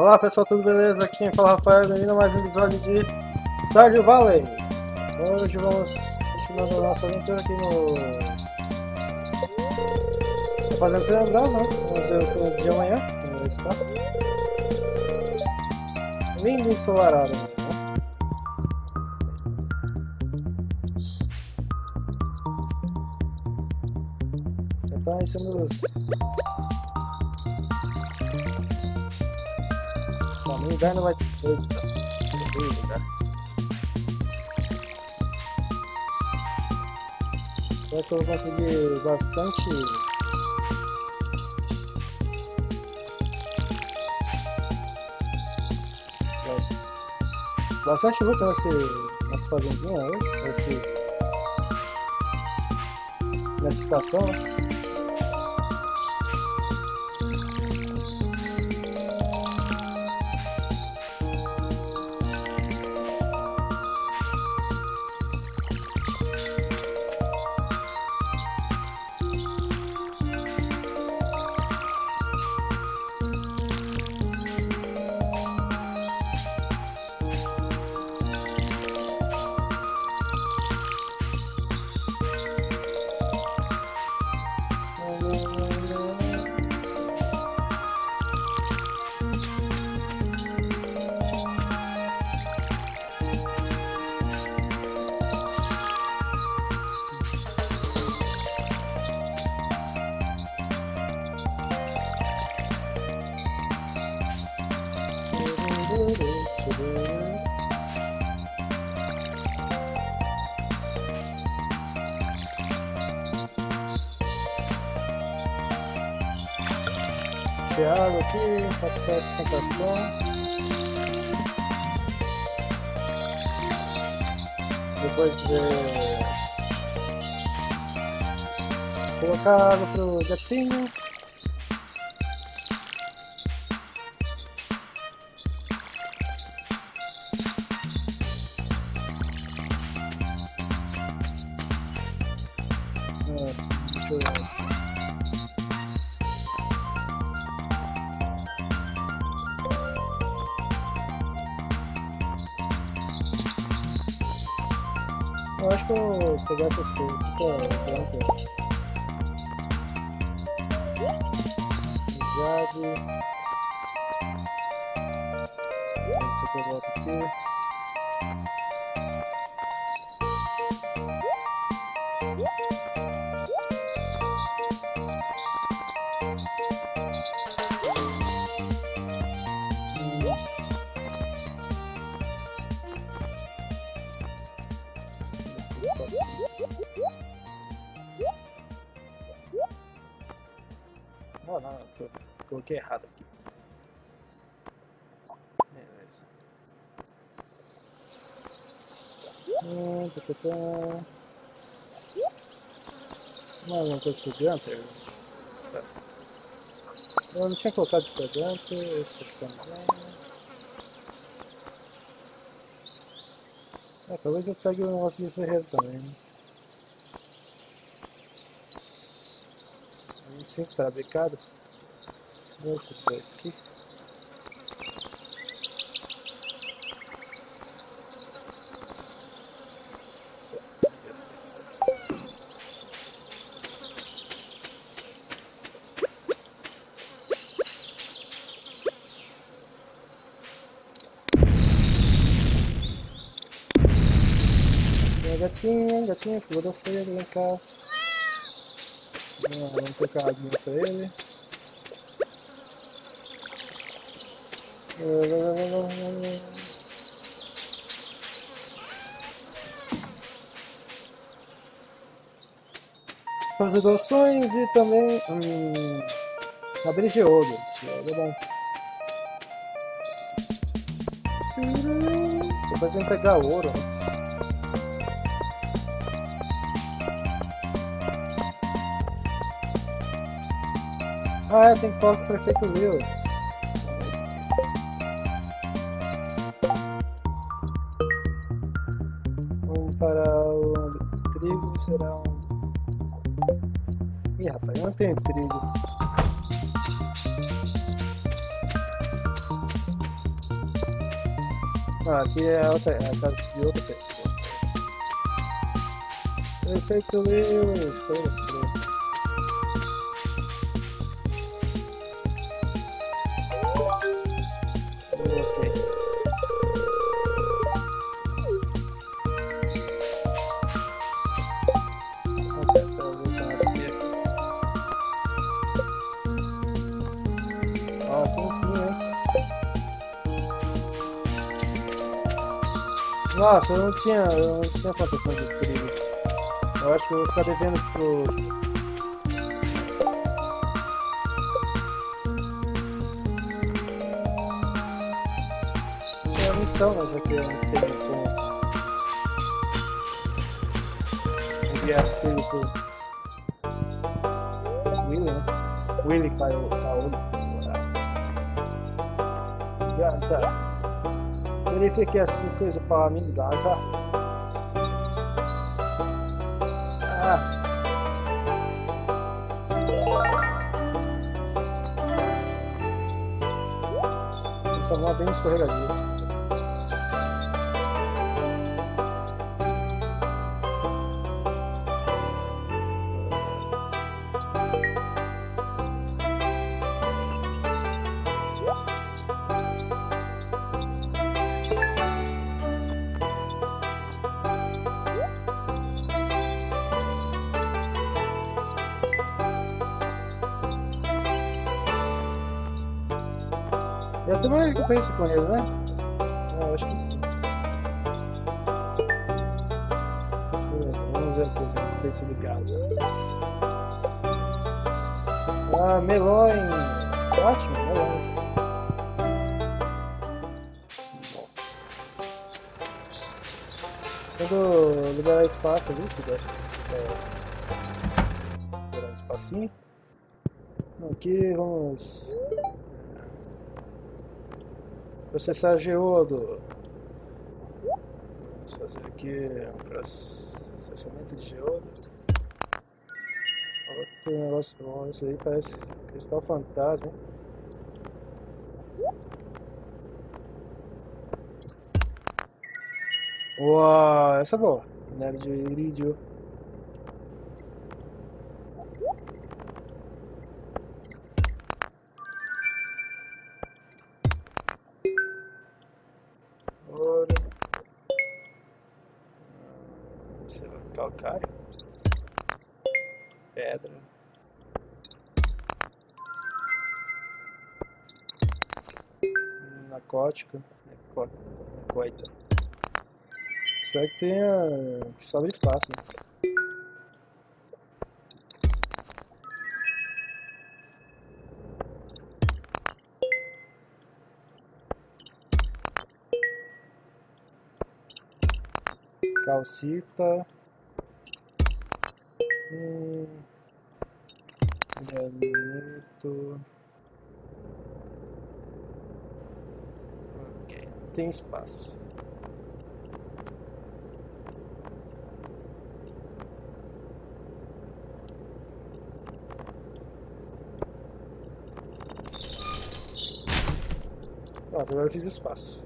Olá pessoal, tudo beleza? Aqui quem fala é o Rafael, bem-vindo a mais um episódio de Stardew Valley. Hoje vamos continuando a nossa aventura aqui no... fazendo lembrar, né? Vamos ver o dia de amanhã, como está. Lindo e ensolarado, né? Então, estamos... no inverno vai ter lugar. Será que eu vou conseguir bastante luta nessa fazendinha hoje, nessa estação, né? Água aqui, passar a plantação. Depois de colocar água pro gatinho. Eu acho que eu vou pegar essas coisas. Jade. Esse aqui eu volto aqui. Oh, não, eu coloquei errado aqui. Beleza. Mais uma coisa pro Gunther. Eu não tinha colocado isso pro Gunther, esse aqui também. Talvez eu pegue um negócio de ferreiro também, né? 25 para bicado. Esses dois aqui. Gatinho, pulou da folha, vem cá. Vamos colocar a aguinha pra ele. Fazer doações e também abrir Geodos. É bom. Depois vem pegar ouro. Ah, tem que falar com o prefeito Will. Para o trigo será um... Ih, rapaz, eu não tenho trigo. Não, aqui é a casa de outra pessoa. Perfeito, Lewis. Nossa, eu não tinha plantação de trigo. Eu acho que eu vou ficar devendo pro... É a missão, mas aqui eu não tenho como enviar trigo pro Willy, né? Willy caiu na olho. Gunther. Verifique essa coisa para mim, Gunther. Essa mão é bem escorregadia. Já tem uma recompensa com ele, né? Eu acho que sim. Beleza, vamos ver aqui a recompensa do gado. Melões! Ótimo, melões. Quando liberar espaço ali, se der. Liberar um espacinho. Aqui vamos... processar geodo. Vamos fazer aqui um processamento de geodo. Outro negócio bom, esse aí parece cristal fantasma. Uau, essa é boa. Minério de irídio. Ouro. Sei lá, calcário. Pedra. Narcótico. Coita. Espero que tenha. Que sobre espaço. Né? Calcita. Granito. Ok, tem espaço. Pronto, agora eu fiz espaço.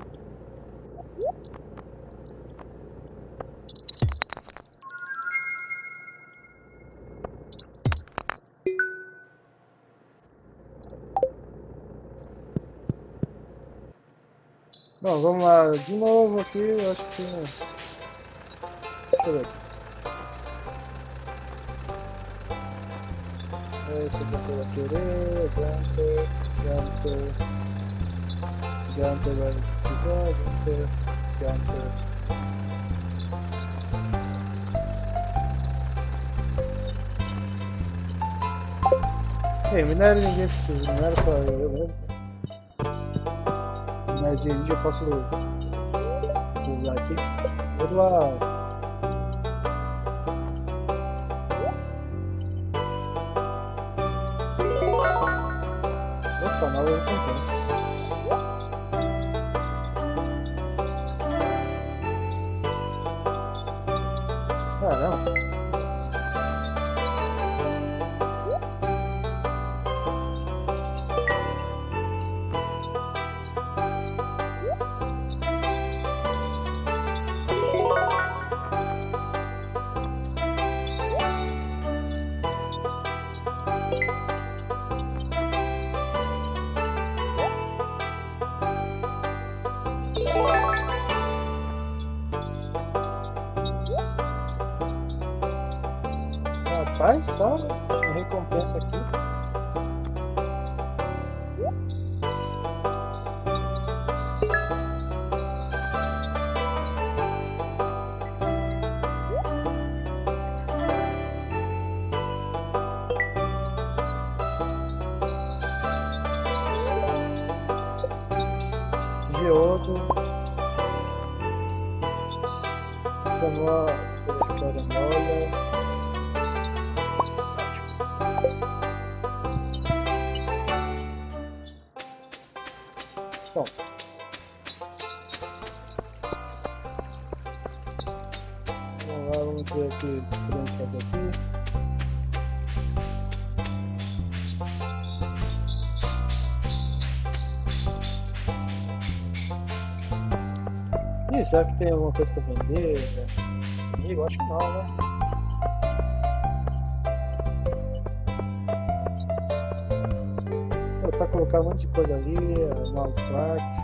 Bom, vamos lá de novo aqui, eu acho que tem... Deixa eu ver aqui. Esse aqui eu vou querer, Gunther vai precisar, Gunther. Ei, minério ninguém precisa, minério só eu mesmo. Minério de elite eu posso usar aqui. Vou lá. Opa, nova recompensa. Ah, não. Rapaz, só uma recompensa aqui. Geodo. Chamou a carambola. Bom. Vamos lá, vamos ver aqui o que podemos fazer aqui. Ih, será que tem alguma coisa pra vender? Amigo, acho que não, né? Vou tentar colocar um monte de coisa ali, arrumar o quarto.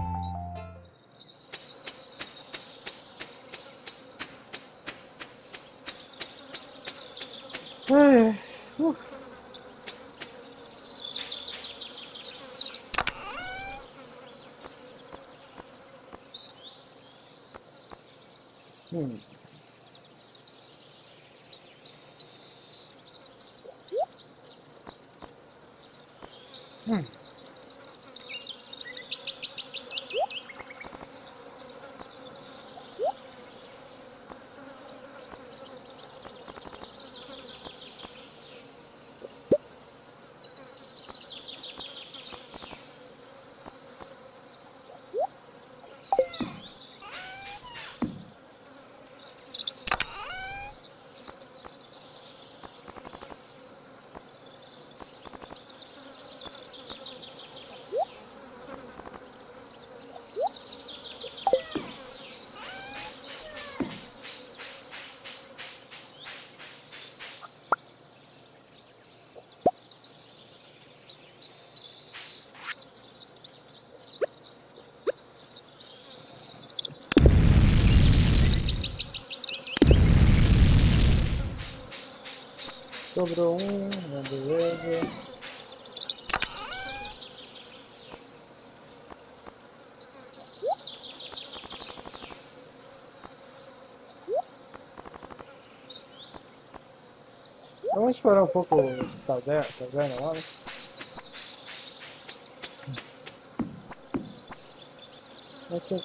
Sobrou um, beleza. Vamos explorar um pouco a taverna lá, né? Assim,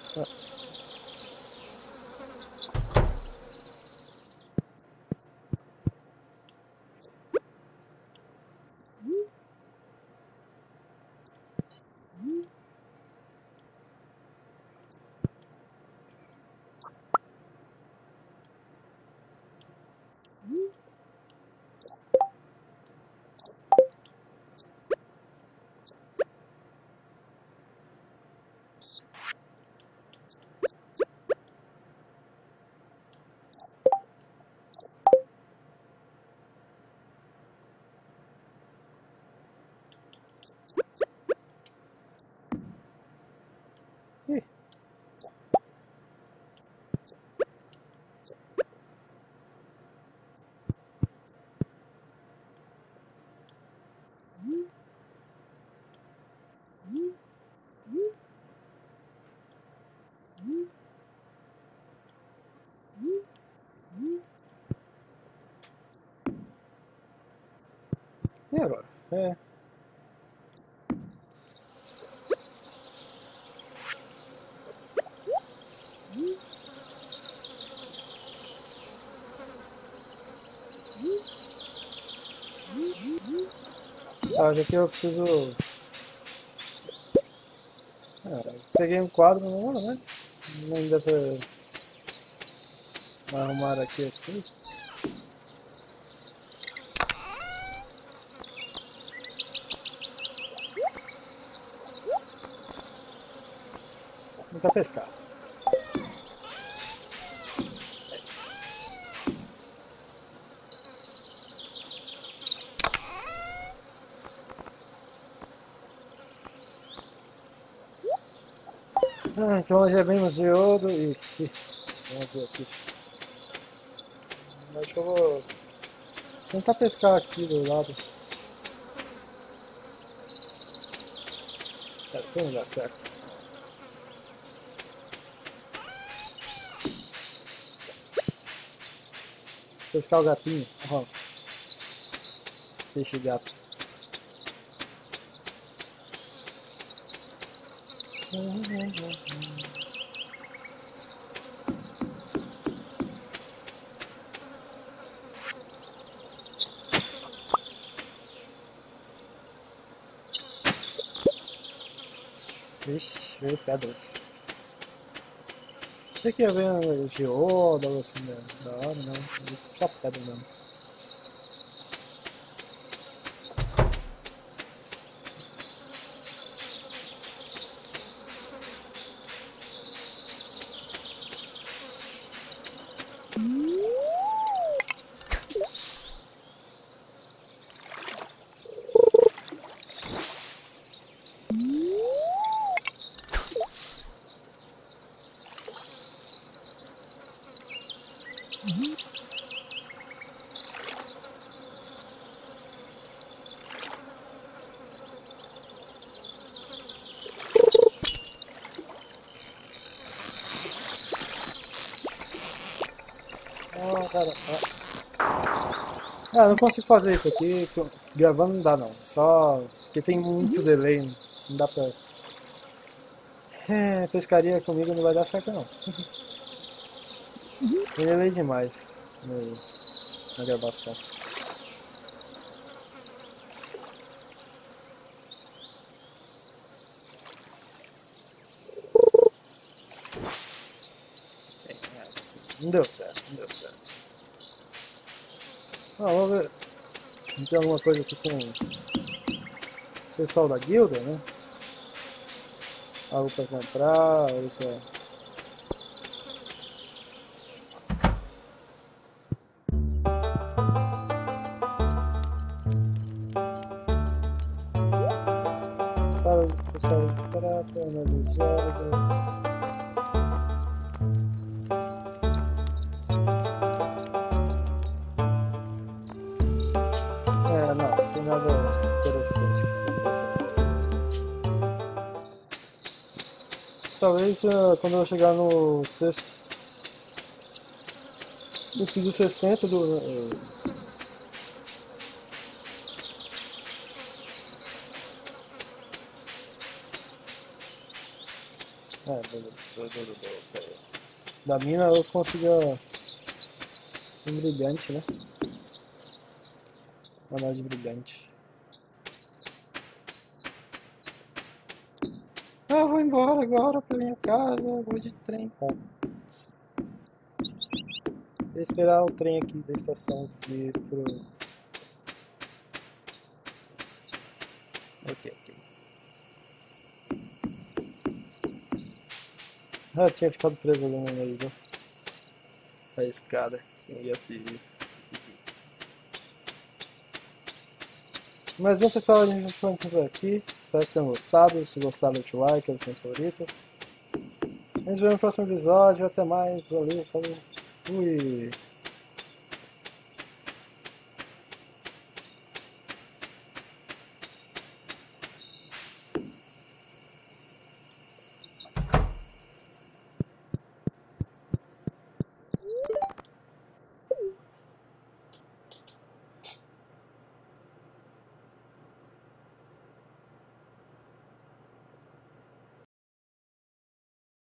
e agora? Já que eu preciso... peguei um quadro novo, né? Não dá pra arrumar aqui as coisas. Nunca pescar. Então já vimos Geodo e... Vamos ver aqui. Acho que eu vou tentar pescar aqui do lado. Não dá certo. Pescar o gatinho. Uhum. Peixe gato. Vixe, veio pedras. Você quer ver o geodo ou assim da hora? Não, só pedra mesmo. Cara, não consigo fazer isso aqui, gravando não dá não, só porque tem muito delay, não dá pra... pescaria comigo não vai dar certo não. Tem delay demais na gravação. Não deu certo, não deu certo. Vamos ver. Não tem alguma coisa aqui com o pessoal da guilda, né? Algo pra comprar, algo pra... Para o pessoal de prata, analisar... não tem nada interessante. Talvez quando eu chegar no sexto... No piso 60 do... da mina eu consigo um brilhante, né? Uma de brilhante. Eu vou embora agora pra minha casa, eu vou de trem. Vou esperar o trem aqui da estação vir pro... Ok. Eu tinha ficado preso ali no meio da escada. Eu ia pedir. Mas bem pessoal, a gente vai por aqui. Espero que tenham gostado. Se gostaram, deixa o like, é o seu favorito. A gente se vê no próximo episódio. Até mais. Valeu, falou. Fui.